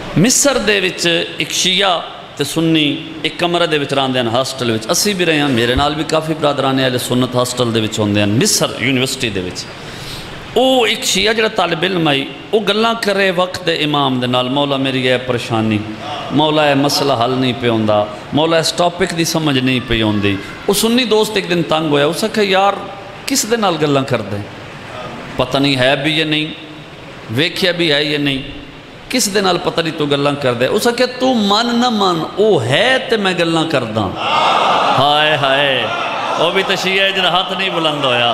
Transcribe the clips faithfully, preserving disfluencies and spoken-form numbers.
مصر دے وچ ایک شیعہ تے سنی ایک کمرے دے وچ رہندے ہیں ہاسٹل وچ. اسی بھی رہے ہیں, میرے نال بھی کافی برادران اہل سنت ہاسٹل دے وچ ہوندے ہیں مصر یونیورسٹی دے وچ. او ایک شیعہ جڑا طالب علم آئی او گلاں کرے وقت دے امام دے نال, مولا میری اے پریشانی, مولا اے مسئلہ حل نہیں پہ ہوندا, مولا اس ٹاپک دی سمجھ نہیں پہ ہوندی. او سنی دوست ایک دن تنگ ہویا, اس آکھیا یار کس دے نال گلاں کردے, پتہ نہیں ہے بھی یا نہیں, ویکھیا بھی ہے یا نہیں, کس دے نال پتہ نہیں تو گلاں کردے. اس آکھیا تو من نہ من, او ہے تے میں گلاں کرداں. ہائے ہائے, او بھی تو شیعہ ہے جڑا ہاتھ نہیں بلند ہویا.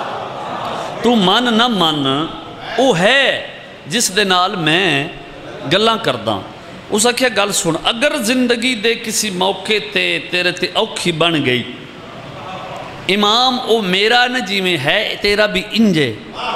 تو من نہ من, او ہے جس دے نال میں گلاں کرداں. اس آکھیا گل سن, اگر زندگی دے کسی موقع تے تیرے تے اوکھی بن گئی, امام او میرا نہ جی میں ہے تیرا بھی انجے,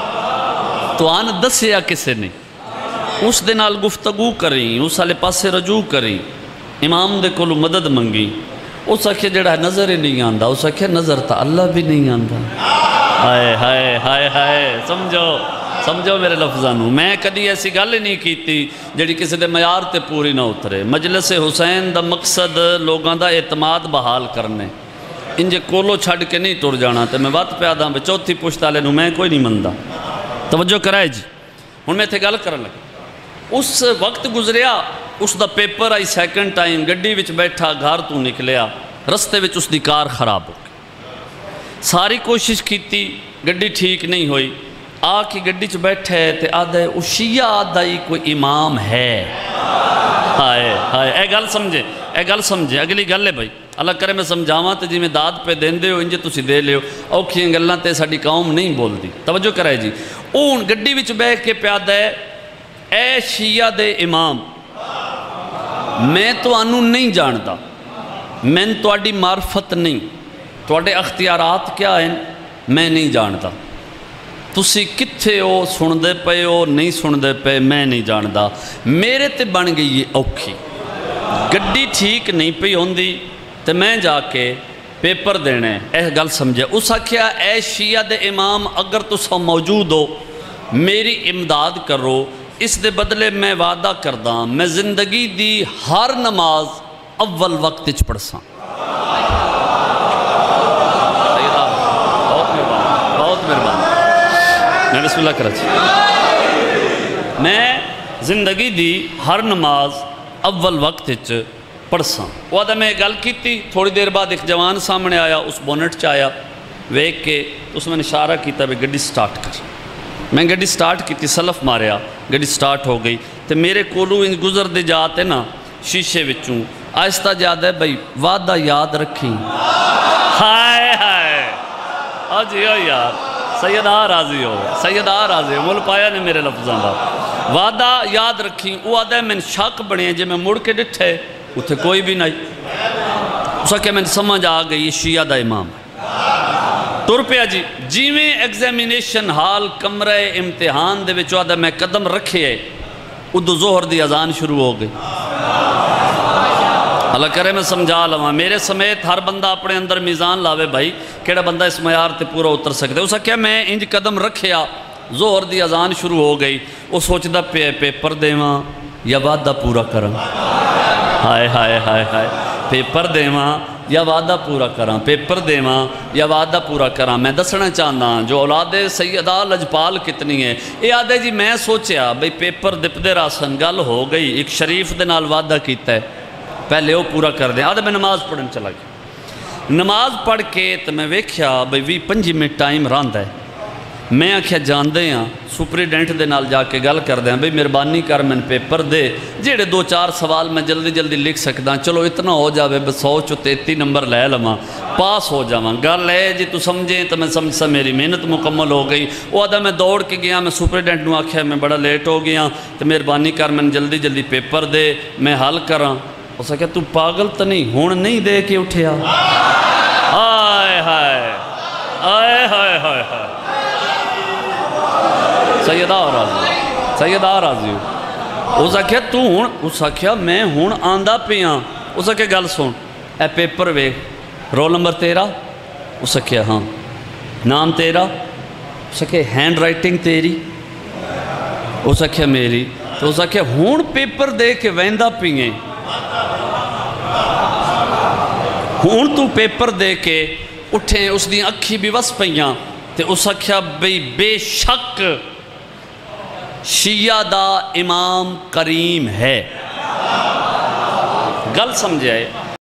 تو آن دسیا کسے نے, اس دے نال گفتگو کریں, اس والے پاسے رجوع کریں, امام دے کولو مدد منگی. اس آکھیا جڑا نظر ہی نہیں آندا, اس آکھیا نظر تا اللہ بھی نہیں آندا. ہائے ہائے ہائے ہائے, سمجھو سمجھو میرے لفظانوں, میں کدی ایسی گل ہی نہیں کیتی جڑی کسی دے معیار تے پوری نہ اترے. مجلس حسین دا مقصد لوگاں دا اعتماد بحال کرنے, انجے کولو چھڑ کے نہیں ٹر جانا. تے میں وقت پہ آدھا چوتھی پشت والے نوں میں کوئی نہیں مندا. توجہ کرائے جی, ہن میں اتنے گل کرن لگا. اس وقت گزریا, اس دا پیپر آئی سیکنڈ ٹائم, گڈی وچ بیٹھا گھر تو نکلیا, رستے وچ اس دی کار خراب ہو گئی. ساری کوشش کیتی, گڈی ٹھیک نہیں ہوئی. آ کے گڈی چ بیٹھے تے آدھا او شیعہ آدھا ہی کوئی امام ہے. ہائے ہائے, اے گل سمجھے, اے گل سمجھے. اگلی گل ہے بھائی, اللہ کرے میں سمجھاواں تے جی میں داد پہ دیندے ہو انجے تسی دے لیو, اوکھیاں گلاں تے ساڈی قوم نہیں بولدی. توجہ کرائے جی. اون گڈی وچ بیٹھ کے پیادہ ہے, اے شیعہ دے امام, میں تانوں نہیں جاندا, میں تواڈی معرفت نہیں, تواڈے اختیارات کیا ہیں میں نہیں جاندا, تسی کتھے ہو, سن دے پے ہو نہیں سن دے پے میں نہیں جاندا. میرے تے بن گئی یہ اوکھی, گڈی ٹھیک نہیں پئی ہوندی تے میں جا کے پیپر دینے. اے گل سمجھے. اس آکھیا اے شیعہ دے امام, اگر تسا موجود ہو میری امداد کرو, اس دے بدلے میں وعدہ کرداں میں زندگی دی ہر نماز اول وقت چ پڑھساں. بہت مہربان, میں بسم اللہ کرا چاہیے. میں زندگی دی ہر نماز اول وقت چ پڑھساں. وہ آدھا میں گل کیتی, تھوڑی دیر بعد ایک جوان سامنے آیا, اس بونٹ چ آیا, ویکھ کے اس میں اشارہ کیتا بھی گڈی سٹارٹ کر. میں گڈی سٹارٹ کیتی, سلف ماریا, گڈی سٹارٹ ہو گئی. تے میرے کولو انج گزر دے جاتے نا شیشے وچوں, آہستہ یاد ہے بھئی وعدہ یاد رکھیں. ہائے ہائے, آ جی ہو یار, سیدہ راضی ہو, سیدہ راضی ہو, مل پایا نے میرے لفظاں دا. وعدہ یاد رکھیں. وہ آدھا ہے میں شک بنے جے میں مڑ کے ڈٹھے اتھے کوئی بھی نہیں. اس کہ میں سمجھ آ گئی شیعہ دا امام. تر پیا جی, جی میں ایگزامینیشن ہال کمرے امتحان دے وچوں آدھا میں قدم رکھے, ادھو ظہر دی اذان شروع ہو گئی. اللہ کرے میں سمجھا لواں, میرے سمیت ہر بندہ اپنے اندر میزان لاوے بھائی, کیڑا بندہ اس معیار تے پورا اتر سکتے. اس کہ میں انج قدم رکھیا, ظہر دی اذان شروع ہو گئی. وہ سوچدا پے پیپر دیواں یا وعدہ پورا کراں. ہائے ہائے ہائے ہائے, پیپر دیواں یا وعدہ پورا کراں, پیپر دیواں یا وعدہ پورا کراں. میں دسنا چاہنا جو اولاد سیدہ لجپال کتنی ہے. یہ آدھے جی میں سوچیا بھئی پیپر دپدے راسن, گل ہو گئی, ایک شریف دے نال وعدہ کیتا ہے, پہلے وہ پورا کر دیں. آدھے میں نماز پڑھن چلا گیا. نماز پڑھ کے تو میں ویکھیا بھئی وی پنجی منٹ ٹائم رہندا ہے. میں آکھیا جاندے ہاں سپریڈنٹ دے نال جا کے گل کر دیں بھئی مہربانی کر میں پیپر دے, جڑے دو چار سوال میں جلدی جلدی لکھ سکدا, چلو اتنا ہو جاوے بس سو چو تیتی نمبر لے لواں, پاس ہو جاواں. گل ہے جی تو سمجھیں تو میں سمجھ سا میری محنت مکمل ہو گئی. وہ آدھا میں دوڑ کے گیا, میں سپریڈنٹ نوں آکھیا میں بڑا لیٹ ہو گیا تو مہربانی کر میں جلدی جلدی پیپر دے, میں حل کراں. اس نے کہا تو پاگل تو نہیں, ہون نہیں دے کے اٹھیا. آئے ہائے آئے ہائے ہائے ہائے, سیدہ راضی, سیدہ راضی ہو. اس نے کہا تو ہون, اس نے کہا میں ہون آندہ پیاں. اس نے کہا گل سن, اے پیپر وے, رول نمبر تیرا. اس نے کہا ہاں. نام تیرا. اس نے کہا ہینڈ رائٹنگ تیری. اس نے کہا میری. تو اس آکھیا ہون پیپر دے کے ویندہ پینگیں ہون تو پیپر دے کے اٹھیں اس دی اکھی بھی وس پئیاں تے اس آکھیا بھئی بے شک شیعہ دا امام کریم ہے گل سمجھے